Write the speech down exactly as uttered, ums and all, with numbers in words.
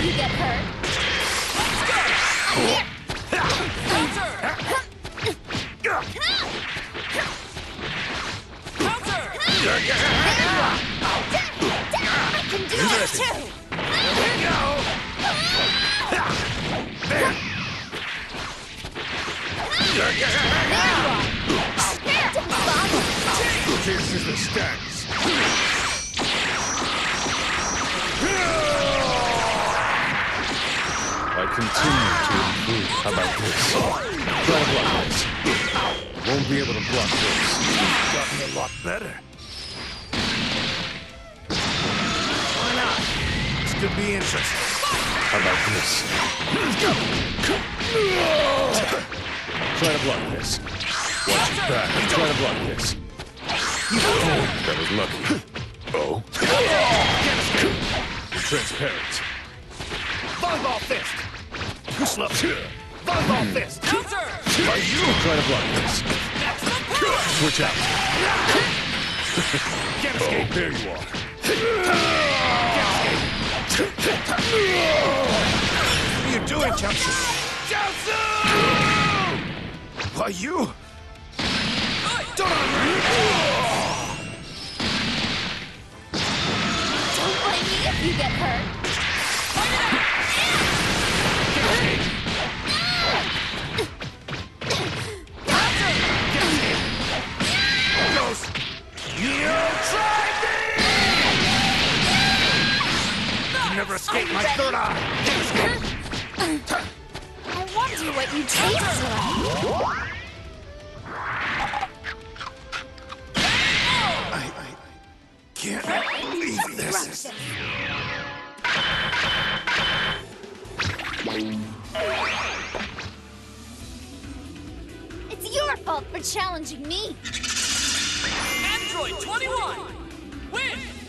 you get hurt. Let's go! Counter! Counter! There you are. I can do this too. Here we go! There! There you are. Don't bother. This is the stance. I continue to improve. How about this? Try to block this. Won't be able to block this. You've gotten a lot better. Why not? This could be interesting. How about this? Try to block this. Watch your back. Try to block this. That was lucky. Oh. You're transparent. Volleyball fist! Slow. Volleyball fist! Counter! Are you? Try to block this. Switch out. Can't Oh, escape. there you are. What are you doing, Chelsea? Chelsea! Why, you? Don't Don't blame me if you get hurt. You tried me! You never escaped my third eye! I wonder what you taste like. I, I can't believe this. It's your fault for challenging me. Android twenty-one! Win!